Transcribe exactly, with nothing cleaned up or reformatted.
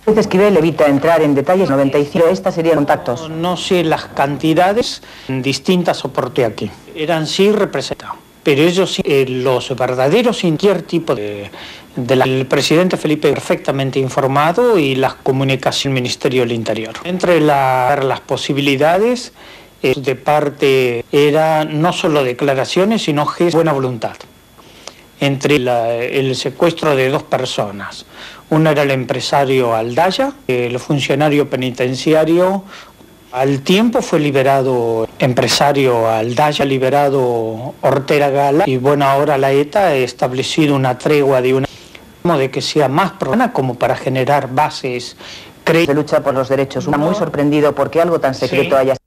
Esquivel evita entrar en detalles. noventa y cinco, estas serían contactos. No, no sé las cantidades distintas soporté aquí. Eran sí representados, pero ellos sí, eh, los verdaderos sin cualquier tipo de... del de presidente Felipe perfectamente informado y las comunicaciones del Ministerio del Interior. Entre la, las posibilidades eh, de parte era no solo declaraciones, sino gestos de buena voluntad. Entre la, el secuestro de dos personas. Uno era el empresario Aldaya, el funcionario penitenciario. Al tiempo fue liberado empresario Aldaya, liberado Ortega Gala, y bueno, ahora la ETA ha establecido una tregua de una de que sea más programa como para generar bases. De lucha por los derechos humanos. Muy sorprendido porque algo tan secreto Sí. haya